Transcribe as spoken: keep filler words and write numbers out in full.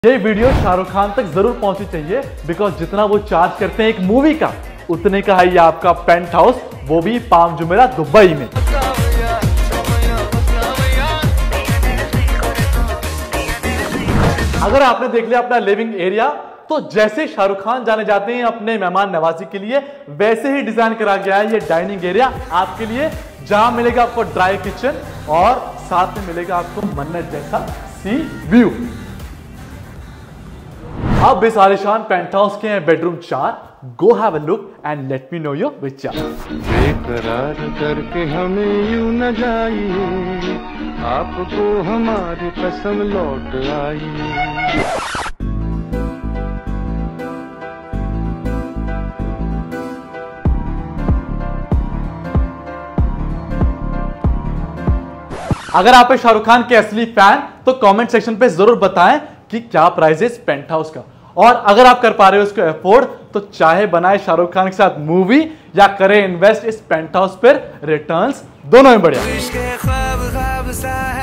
ये वीडियो शाहरुख खान तक जरूर पहुंचनी चाहिए बिकॉज जितना वो चार्ज करते हैं एक मूवी का उतने का है ये आपका पेंट हाउस, वो भी पाम जुमेरात दुबई में। अगर आपने देख लिया अपना लिविंग एरिया तो जैसे शाहरुख खान जाने जाते हैं अपने मेहमान नवाजी के लिए वैसे ही डिजाइन करा गया है ये डाइनिंग एरिया आपके लिए, जहां मिलेगा आपको ड्राई किचन और साथ में मिलेगा आपको मन्नत जैसा सी व्यू। अब इस आलिशान पेंट हाउस के हैं बेडरूम चार। Go have a look and let me know your विचार। बेकरार करके हमें यूं न जाइए, आपको हमारी कसम लौट आई। अगर आप शाहरुख खान के असली फैन तो कमेंट सेक्शन पे जरूर बताएं कि क्या प्राइस है इस पेंट हाउस का, और अगर आप कर पा रहे हो उसको अफोर्ड तो चाहे बनाए शाहरुख खान के साथ मूवी या करें इन्वेस्ट इस पेंट हाउस पर, रिटर्न्स दोनों में बढ़िया।